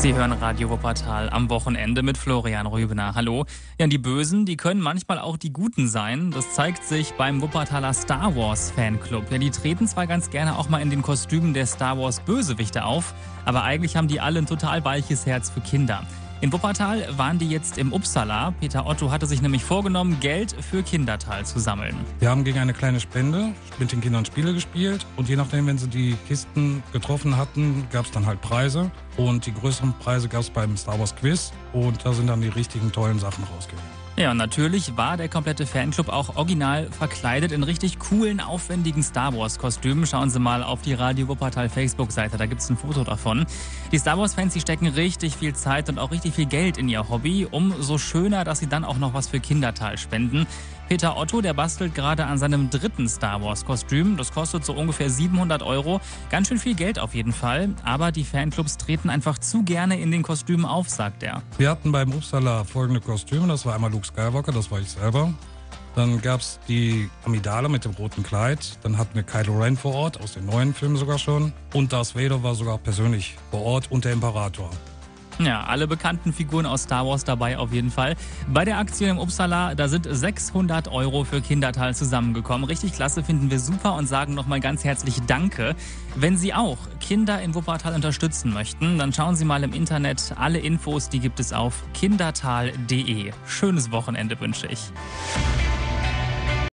Sie hören Radio Wuppertal am Wochenende mit Florian Rübener. Hallo. Ja, die Bösen, die können manchmal auch die Guten sein. Das zeigt sich beim Wuppertaler Star Wars Fanclub. Ja, die treten zwar ganz gerne auch mal in den Kostümen der Star Wars Bösewichte auf, aber eigentlich haben die alle ein total weiches Herz für Kinder. In Wuppertal waren die jetzt im Upsala. Peter Otto hatte sich nämlich vorgenommen, Geld für Kindertal zu sammeln. Wir haben gegen eine kleine Spende mit den Kindern Spiele gespielt und je nachdem, wenn sie die Kisten getroffen hatten, gab es dann halt Preise. Und die größeren Preise gab es beim Star Wars Quiz und da sind dann die richtigen tollen Sachen rausgegangen. Ja, und natürlich war der komplette Fanclub auch original verkleidet in richtig coolen, aufwendigen Star Wars-Kostümen. Schauen Sie mal auf die Radio Wuppertal Facebook-Seite, da gibt es ein Foto davon. Die Star Wars-Fans, die stecken richtig viel Zeit und auch richtig viel Geld in ihr Hobby. Umso schöner, dass sie dann auch noch was für Kindertal spenden. Peter Otto, der bastelt gerade an seinem 3. Star Wars-Kostüm. Das kostet so ungefähr 700 €. Ganz schön viel Geld auf jeden Fall. Aber die Fanclubs treten einfach zu gerne in den Kostümen auf, sagt er. Wir hatten beim Upsala folgende Kostüme. Das war einmal Luke Skywalker, das war ich selber. Dann gab es die Amidala mit dem roten Kleid. Dann hatten wir Kylo Ren vor Ort, aus den neuen Filmen sogar schon. Und Darth Vader war sogar persönlich vor Ort und der Imperator. Ja, alle bekannten Figuren aus Star Wars dabei auf jeden Fall. Bei der Aktion im Upsala, da sind 600 € für Kindertal zusammengekommen. Richtig klasse, finden wir super und sagen nochmal ganz herzlich Danke. Wenn Sie auch Kinder in Wuppertal unterstützen möchten, dann schauen Sie mal im Internet. Alle Infos, die gibt es auf kindertal.de. Schönes Wochenende wünsche ich.